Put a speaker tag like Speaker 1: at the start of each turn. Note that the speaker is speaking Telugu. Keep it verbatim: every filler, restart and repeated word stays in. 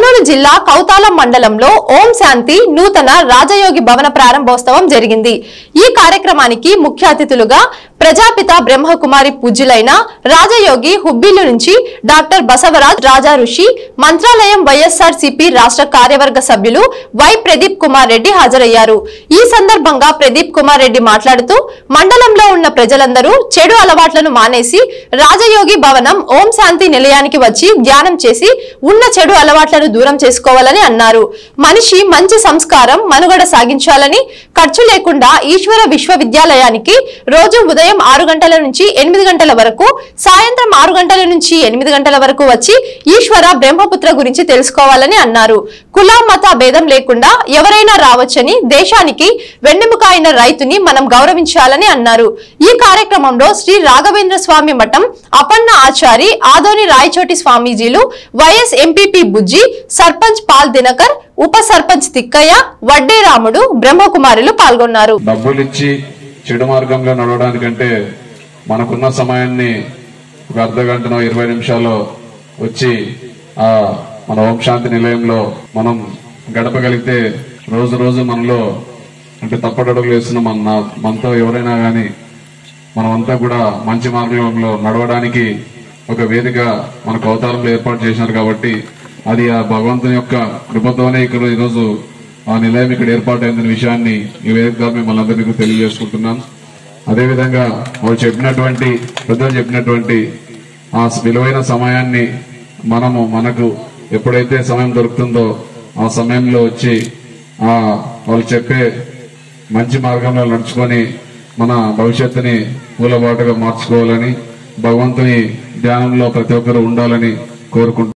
Speaker 1: కర్నూలు జిల్లా కౌతాలం మండలంలో ఓం శాంతి నూతన రాజయోగి భవన ప్రారంభోత్సవం జరిగింది। ఈ కార్యక్రమానికి ముఖ్య అతిథులుగా ప్రజాపిత బ్రహ్మకుమారి పూజ్యులైన రాజయోగి హుబ్బిల్లు నుంచి డాక్టర్ బసవరాజ్ రాజా ఋషి, మంత్రాలయం వైఎస్ఆర్సీపీ రాష్ట్ర కార్యవర్గ సభ్యులు వై ప్రదీప్ కుమార్ రెడ్డి హాజరయ్యారు। ఈ సందర్భంగా ప్రదీప్ కుమార్ రెడ్డి మాట్లాడుతూ మండలంలో ఉన్న ప్రజలందరూ చెడు అలవాట్లను మానేసి రాజయోగి భవనం ఓం శాంతి నిలయానికి వచ్చి ధ్యానం చేసి ఉన్న చెడు అలవాట్లను దూరం చేసుకోవాలని అన్నారు। మనిషి మంచి సంస్కారం మనుగడ సాగించాలని, ఖర్చు లేకుండా ఈశ్వర విశ్వవిద్యాలయానికి రోజు ఉదయం ఆరు గంటల నుంచి ఎనిమిది గంటల వరకు, సాయంత్రం ఆరు గంటల నుంచి ఎనిమిది గంటల వరకు వచ్చి ఈశ్వర బ్రహ్మపుత్ర గురించి తెలుసుకోవాలని అన్నారు। కుల మత భేదం లేకుండా ఎవరైనా రావచ్చని, దేశానికి వెన్నెముక అయిన రైతుని మనం గౌరవించాలని అన్నారు। ఈ కార్యక్రమంలో శ్రీ రాఘవేంద్ర స్వామి మఠం అపన్న ఆచారి ఆదోని రాయచోటి స్వామీజీలు, వైఎస్ ఎంపీపీ బుజ్జి, సర్పంచ్ పాల్ దినకర్, ఉప సర్పంచ్ తిక్కయ్య, వడ్డే రాముడు, బ్రహ్మకుమారులు పాల్గొన్నారు।
Speaker 2: డబ్బులిచ్చి చెడు మార్గంలో నడవడానికంటే మనకున్న సమయాన్ని ఒక అర్ధ గంటనో ఇరవై నిమిషాల్లో వచ్చి ఆ మన ఓం శాంతి నిలయంలో మనం గడపగలిగితే రోజు రోజు మనలో అంటే తప్పటడుగులు వేస్తున్న మన మనతో ఎవరైనా గాని మనమంతా కూడా మంచి మార్గంలో నడవడానికి ఒక వేదిక మన కౌతారంలో ఏర్పాటు చేసినారు కాబట్టి అది ఆ భగవంతుని యొక్క కృపతోనే ఇక్కడ ఈరోజు ఆ నిలయం ఇక్కడ ఏర్పాటైందనే విషయాన్ని ఈ వేదికగా మిమ్మల్ని అందరికీ తెలియజేసుకుంటున్నాం। అదేవిధంగా వాళ్ళు చెప్పినటువంటి పెద్దలు చెప్పినటువంటి ఆ విలువైన సమయాన్ని మనము మనకు ఎప్పుడైతే సమయం దొరుకుతుందో ఆ సమయంలో వచ్చి ఆ వాళ్ళు చెప్పే మంచి మార్గంలో నడుచుకొని మన భవిష్యత్తుని పూలబాటుగా మార్చుకోవాలని, భగవంతుని ధ్యానంలో ప్రతి ఒక్కరూ ఉండాలని కోరుకుంటున్నాం।